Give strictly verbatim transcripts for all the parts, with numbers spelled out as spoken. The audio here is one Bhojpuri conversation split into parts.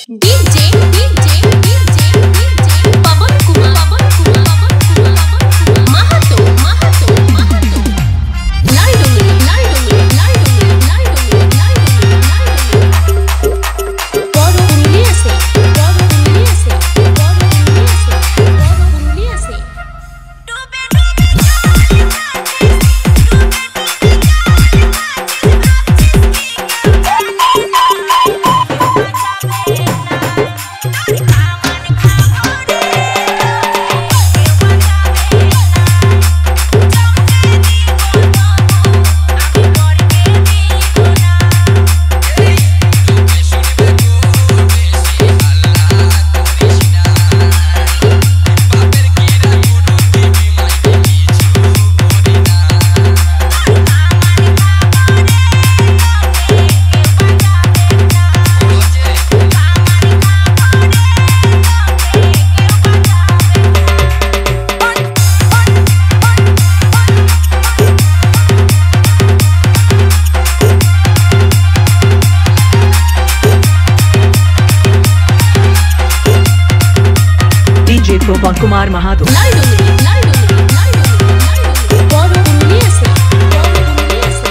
DJ DJ DJ DJ Pawan Kumar Pawan Kumar Pawan Kumar Mahato Mahato Mahato Lal Dongri Lal Dongri Lal Dongri Lal Dongri Lal Dongri बड़ो पुरुलिया से बड़ो पुरुलिया से बड़ो पुरुलिया से बड़ो पुरुलिया से Paban Kumar Mahato. लाल डोंगरी लाल डोंगरी लाल डोंगरी लाल डोंगरी बड़ो पुरुलिया से बड़ो पुरुलिया से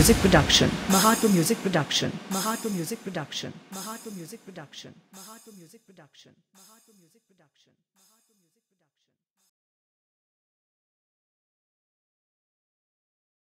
Music Production. Mahato Music Production. Mahato Music Production. Mahato Music Production. Mahato Music Production. Mahato Music Production.